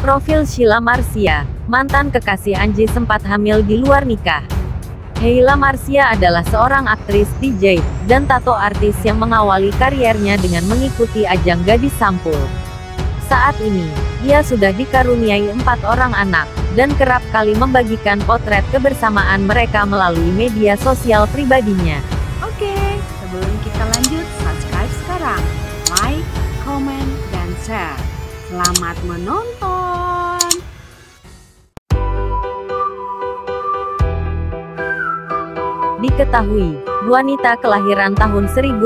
Profil Sheila Marcia, mantan kekasih Anji sempat hamil di luar nikah. Sheila Marcia adalah seorang aktris, DJ, dan tato artis yang mengawali kariernya dengan mengikuti ajang Gadis Sampul. Saat ini, ia sudah dikaruniai 4 orang anak, dan kerap kali membagikan potret kebersamaan mereka melalui media sosial pribadinya. Oke, sebelum kita lanjut, subscribe sekarang, like, comment, dan share. Selamat menonton! Diketahui, wanita kelahiran tahun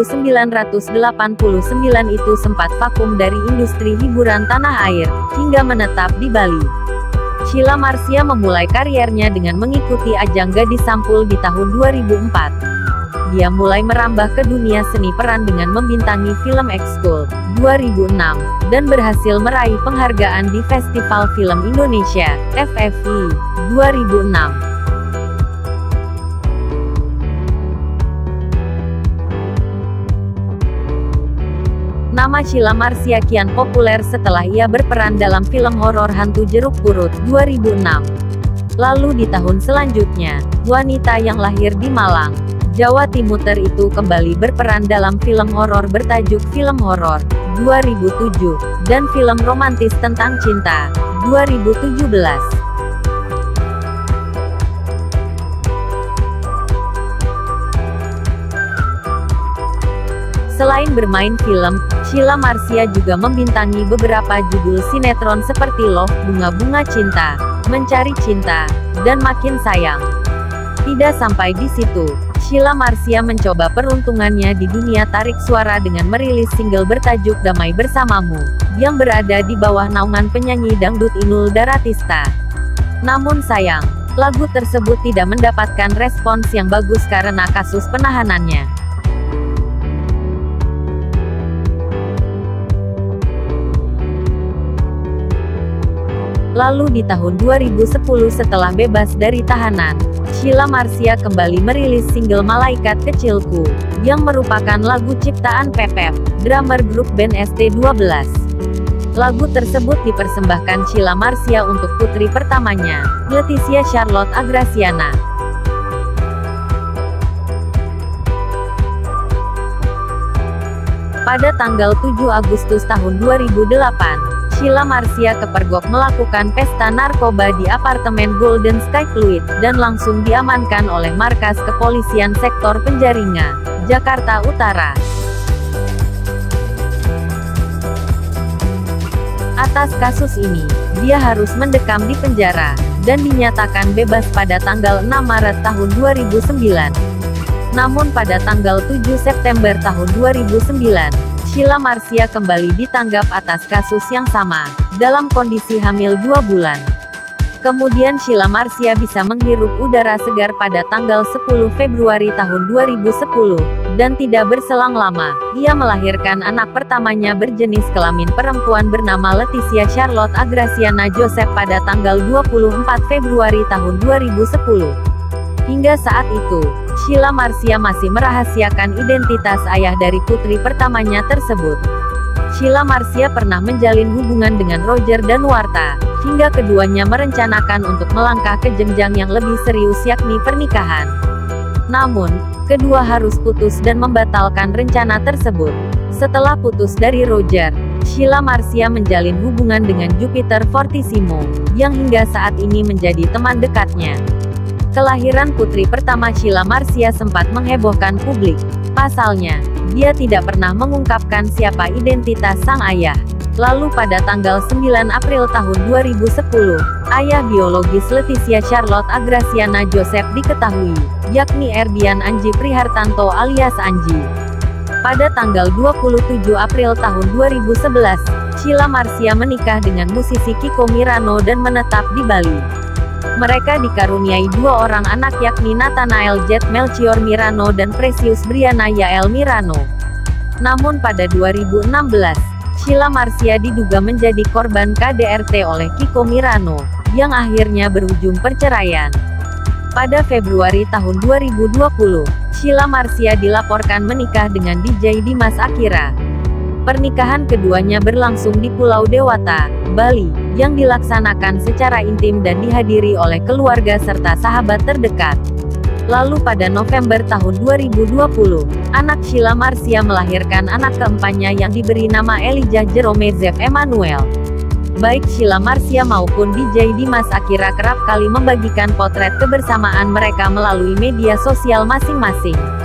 1989 itu sempat vakum dari industri hiburan tanah air, hingga menetap di Bali. Sheila Marcia memulai kariernya dengan mengikuti ajang Gadis Sampul di tahun 2004. Dia mulai merambah ke dunia seni peran dengan membintangi film Ekskul 2006, dan berhasil meraih penghargaan di Festival Film Indonesia, FFI, 2006. Nama Sheila Marcia kian populer setelah ia berperan dalam film horor hantu Jeruk Purut, 2006. Lalu di tahun selanjutnya, wanita yang lahir di Malang, Jawa Timur itu kembali berperan dalam film horor bertajuk Film Horor, 2007, dan film romantis tentang cinta, 2017. Selain bermain film, Sheila Marcia juga membintangi beberapa judul sinetron seperti Love, Bunga-Bunga Cinta, Mencari Cinta, dan Makin Sayang. Tidak sampai di situ, Sheila Marcia mencoba peruntungannya di dunia tarik suara dengan merilis single bertajuk Damai Bersamamu, yang berada di bawah naungan penyanyi dangdut Inul Daratista. Namun sayang, lagu tersebut tidak mendapatkan respons yang bagus karena kasus penahanannya. Lalu di tahun 2010 setelah bebas dari tahanan, Sheila Marcia kembali merilis single Malaikat Kecilku, yang merupakan lagu ciptaan Pepep, drummer grup band ST12. Lagu tersebut dipersembahkan Sheila Marcia untuk putri pertamanya, Leticia Charlotte Agraciana. Pada tanggal 7 Agustus tahun 2008, Sheila Marcia kepergok melakukan pesta narkoba di apartemen Golden Sky Fluid, dan langsung diamankan oleh markas kepolisian sektor Penjaringan, Jakarta Utara. Atas kasus ini, dia harus mendekam di penjara, dan dinyatakan bebas pada tanggal 6 Maret tahun 2009. Namun pada tanggal 7 September tahun 2009, Sheila Marcia kembali ditangkap atas kasus yang sama, dalam kondisi hamil 2 bulan. Kemudian Sheila Marcia bisa menghirup udara segar pada tanggal 10 Februari tahun 2010, dan tidak berselang lama, ia melahirkan anak pertamanya berjenis kelamin perempuan bernama Leticia Charlotte Agraciana Joseph pada tanggal 24 Februari tahun 2010. Hingga saat itu, Sheila Marcia masih merahasiakan identitas ayah dari putri pertamanya tersebut. Sheila Marcia pernah menjalin hubungan dengan Roger Danuarta, hingga keduanya merencanakan untuk melangkah ke jenjang yang lebih serius yakni pernikahan. Namun, kedua harus putus dan membatalkan rencana tersebut. Setelah putus dari Roger, Sheila Marcia menjalin hubungan dengan Jupiter Fortissimo, yang hingga saat ini menjadi teman dekatnya. Kelahiran putri pertama Sheila Marcia sempat menghebohkan publik. Pasalnya, dia tidak pernah mengungkapkan siapa identitas sang ayah. Lalu pada tanggal 9 April tahun 2010, ayah biologis Leticia Charlotte Agraciana Joseph diketahui, yakni Erdian Anji Prihartanto alias Anji. Pada tanggal 27 April tahun 2011, Sheila Marcia menikah dengan musisi Kiko Mirano dan menetap di Bali. Mereka dikaruniai 2 orang anak yakni Nathanael Jet Melchior Mirano dan Precious Briana Yael Mirano. Namun pada 2016, Sheila Marcia diduga menjadi korban KDRT oleh Kiko Mirano, yang akhirnya berujung perceraian. Pada Februari tahun 2020, Sheila Marcia dilaporkan menikah dengan DJ Dimas Akira. Pernikahan keduanya berlangsung di Pulau Dewata, Bali. yang dilaksanakan secara intim dan dihadiri oleh keluarga serta sahabat terdekat. Lalu pada November tahun 2020, anak Sheila Marcia melahirkan anak keempatnya yang diberi nama Elijah Jerome Zev Emmanuel. Baik Sheila Marcia maupun DJ Dimas Akira kerap kali membagikan potret kebersamaan mereka melalui media sosial masing-masing.